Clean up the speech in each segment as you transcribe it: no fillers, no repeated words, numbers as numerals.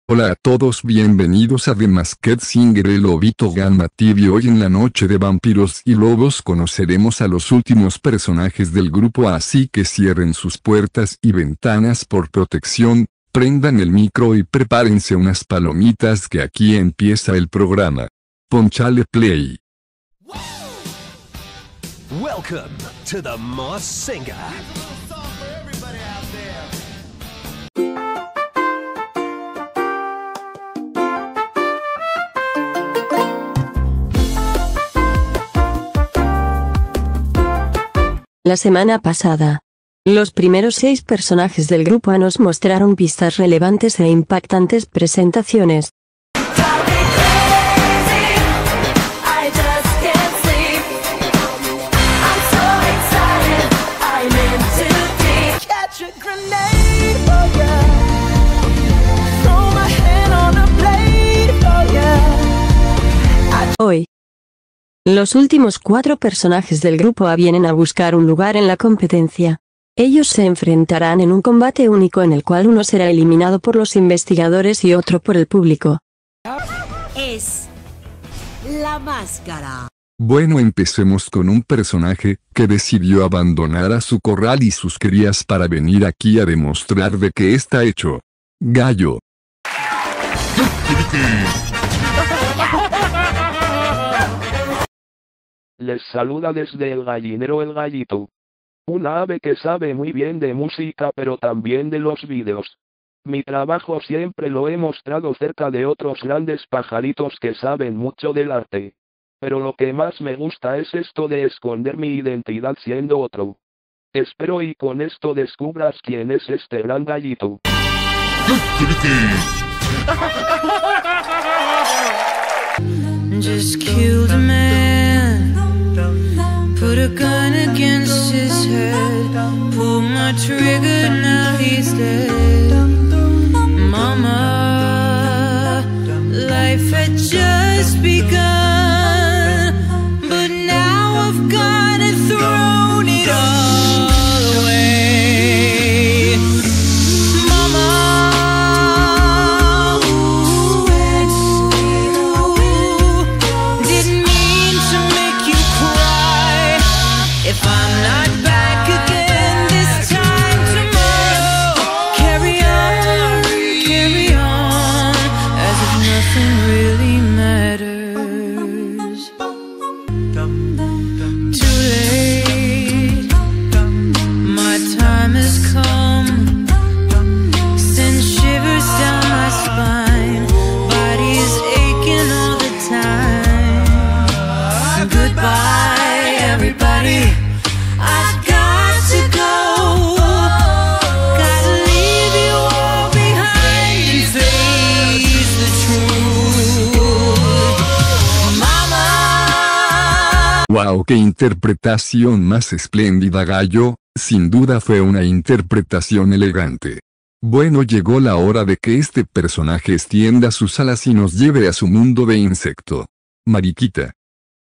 Hola a todos, bienvenidos a The Masked Singer, el lobito Gamma TV. Hoy en la noche de vampiros y lobos conoceremos a los últimos personajes del grupo, así que cierren sus puertas y ventanas por protección, prendan el micro y prepárense unas palomitas que aquí empieza el programa. Ponchale play. Welcome to The Masked Singer. La semana pasada, los primeros 6 personajes del grupo A nos mostraron pistas relevantes e impactantes presentaciones. Hoy, los últimos 4 personajes del grupo A vienen a buscar un lugar en la competencia. Ellos se enfrentarán en un combate único en el cual uno será eliminado por los investigadores y otro por el público. Es la máscara. Bueno, empecemos con un personaje que decidió abandonar a su corral y sus crías para venir aquí a demostrar de qué está hecho. Gallo. Les saluda desde el gallinero el gallito. Una ave que sabe muy bien de música pero también de los vídeos. Mi trabajo siempre lo he mostrado cerca de otros grandes pajaritos que saben mucho del arte. Pero lo que más me gusta es esto de esconder mi identidad siendo otro. Espero y con esto descubras quién es este gran gallito. Just killed a man, put a gun against his head, pull my trigger, now he's dead. Mama, life had just begun, but now I've gone and thrown it all away. Mama, didn't mean to make you cry. If I'm not back again this time tomorrow, carry on, as if nothing really matters. Too late, my time has come, sends shivers down my spine, body's aching all the time. Goodbye, everybody. I've got to go. Gotta leave you all behind and face the truth. Mama. ¡Wow! ¡Qué interpretación más espléndida, gallo! Sin duda fue una interpretación elegante. Bueno, llegó la hora de que este personaje extienda sus alas y nos lleve a su mundo de insecto. Mariquita.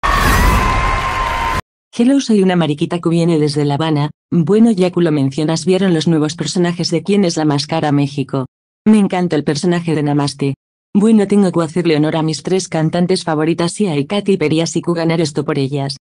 Hello, soy una mariquita que viene desde La Habana. Bueno, ya que lo mencionas, ¿vieron los nuevos personajes de Quién es la Máscara México? Me encanta el personaje de Namaste. Bueno, tengo que hacerle honor a mis 3 cantantes favoritas y a Katy Perry, así que ganar esto por ellas.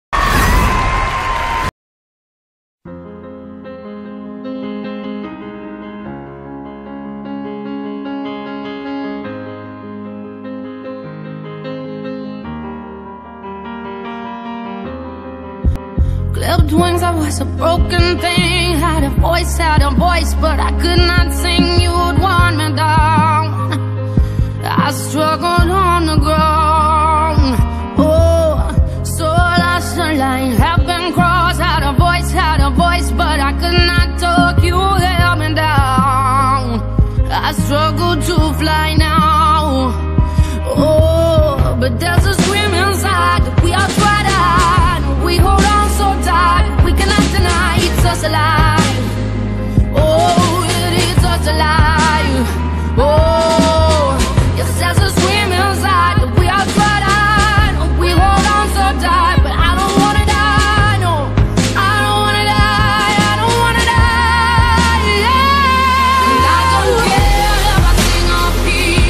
Clipped wings, I was a broken thing. Had a voice, but I could not sing. You would want me down. I struggled on the ground. Oh, so last line have been crossed. Had a voice, but I could not talk. You held me down. I struggle to fly now. Oh, but there's a scream inside that we are tried out. We hold on so tight, we cannot deny it's us alive. Oh, it is us alive. Oh, yes, there's a scream inside that we are tried out. We hold on so tight, but I don't wanna die, no. I don't wanna die, I don't wanna die, yeah. And I don't care if I sing or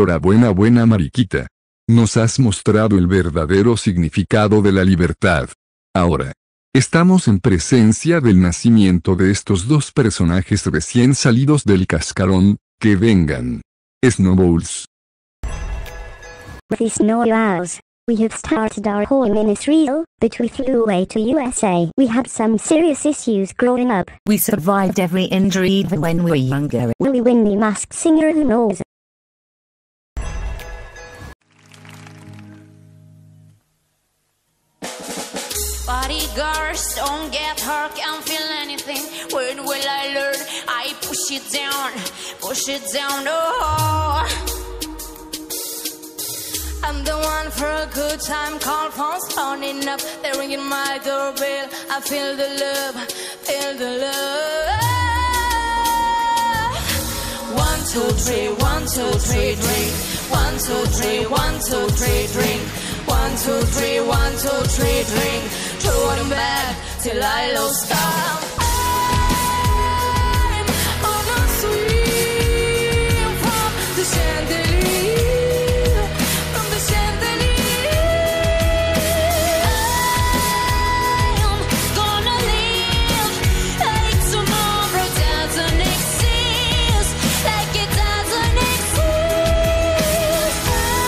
Enhorabuena, buena Mariquita. Nos has mostrado el verdadero significado de la libertad. Ahora, estamos en presencia del nacimiento de estos dos personajes recién salidos del cascarón. Que vengan. Snowballs. The Snowballs. We have started our home in Israel, but we flew away to USA. We had some serious issues growing up. We survived every injury even when we were younger. Will we win the Masked Singer? Who knows? Bodyguards, don't get hurt, can't feel anything. When will I learn? I push it down, oh. I'm the one for a good time, call phone's phoning up. They're ringing my doorbell, I feel the love. 1, 2, 3, 1, 2, 3, drink. 1, 2, 3, 1, 2, 3, drink. 1, 2, 3, 1, 2, 3, drink. Throw them back till I lost time. I'm on a swing from the chandelier, from the chandelier. I'm gonna live like tomorrow doesn't exist, like it doesn't exist.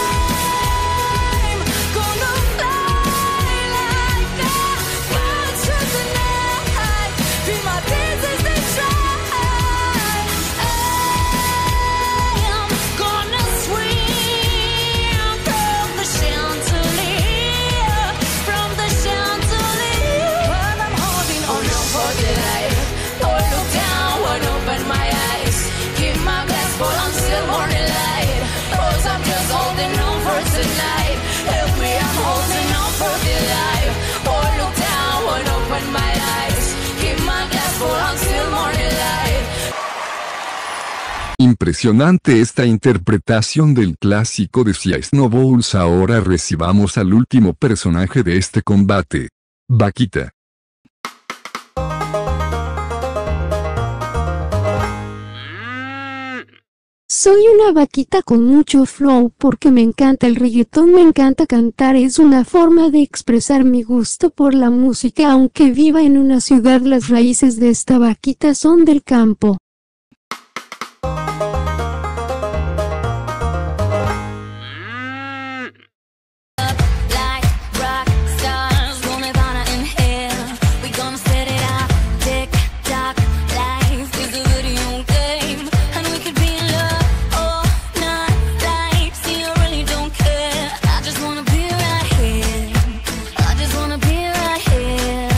I'm gonna fly like a bird through the night. Be my business and try. I'm gonna swing from the chandelier, from the chandelier. While I'm holding on for the light, don't look down, won't open my eyes. Keep my glass full until morning light. 'Cause I'm just holding on for tonight. Help me, I'm holding on for the light. Won't look down, won't open my eyes. Keep my glass full until morning light. Impresionante esta interpretación del clásico de Sia Snowballs. Ahora recibamos al último personaje de este combate. Vaquita. Soy una vaquita con mucho flow porque me encanta el reggaetón, me encanta cantar, es una forma de expresar mi gusto por la música. Aunque viva en una ciudad, las raíces de esta vaquita son del campo. Like rock stars, we'll Nirvana in hell. We gonna set it off, tick tock. Life is a video game, and we could be in love all night. Like, see, I really don't care. I just wanna be right here. I just wanna be right here.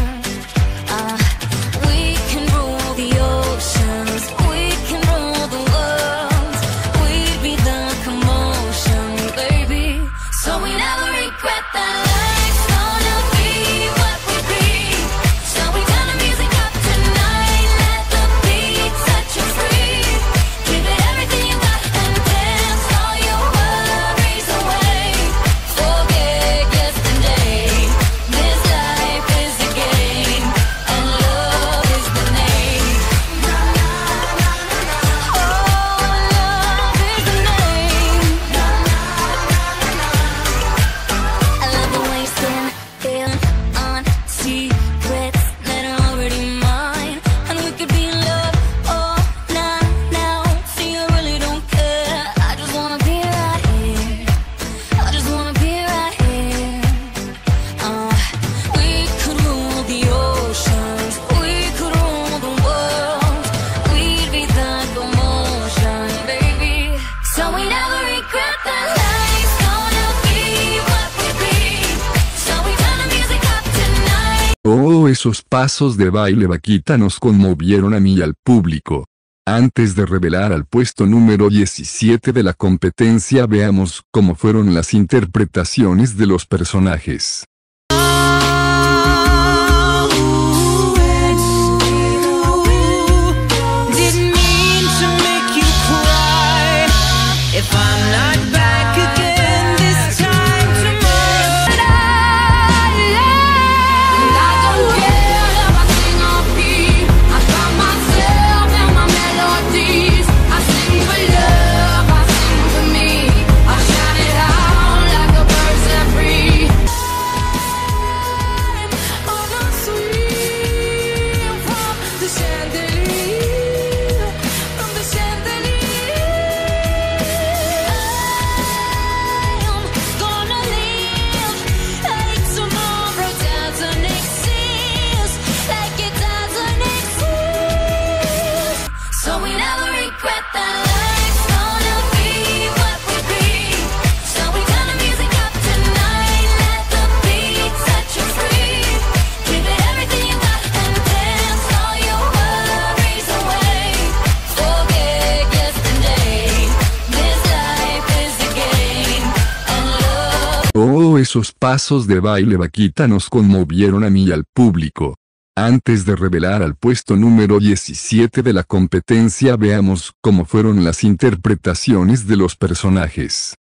We can rule the oceans, we can rule the world. We'd be the commotion, baby. So we never regret that life's gonna be what we be. So we turn the music up tonight, let the beat set you free. Give it everything you got and dance all your worries away. Forget yesterday, this life is a game, and love is the name. Oh, love is the name. I love the way you spin, feeling on secrets that are already mine. And we could be in love all night now. See, I really don't care. I just wanna be right here. I just wanna be right here. We could rule the oceans, we could rule the world. We'd be the commotion, baby. So we never regret that life's gonna be what we be. So we turn the music up tonight. Oh, esos pasos de baile vaquita nos conmovieron a mí y al público. Antes de revelar al puesto número 17 de la competencia, veamos cómo fueron las interpretaciones de los personajes. Didn't mean to make you cry. If I'm not back again this time tomorrow, I don't care if I sing off key. I found myself and my melodies. I sing for love, I sing for me. Oh, esos pasos de baile vaquita nos conmovieron a mí y al público. Antes de revelar al puesto número 17 de la competencia, veamos cómo fueron las interpretaciones de los personajes.